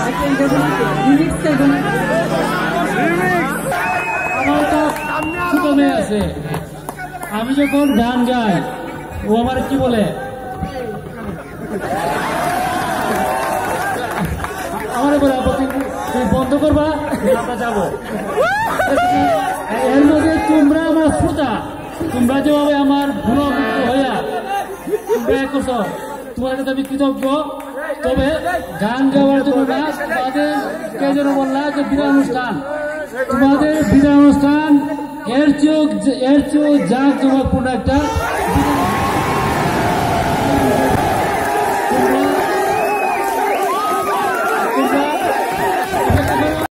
আমার তো ছোট মেয়ে আছে, আমি যখন গান গাই ও আমার কি বলে, আমার বলে তুমি বন্ধ করবা, আমরা যাবো। এর মধ্যে তোমরা আমার শ্রোতা, তোমরা যেভাবে আমার ভুলমুক্ত হইয়া তোমরা করছো, তোমার কাছে আমি কৃতজ্ঞ। তবে গান গাওয়ার জন্য না, তোমাদেরকে যেন বললাম যে বিদায় অনুষ্ঠান, তোমাদের বিদায় অনুষ্ঠান এর চেয়েও জাঁকজমকপূর্ণ একটা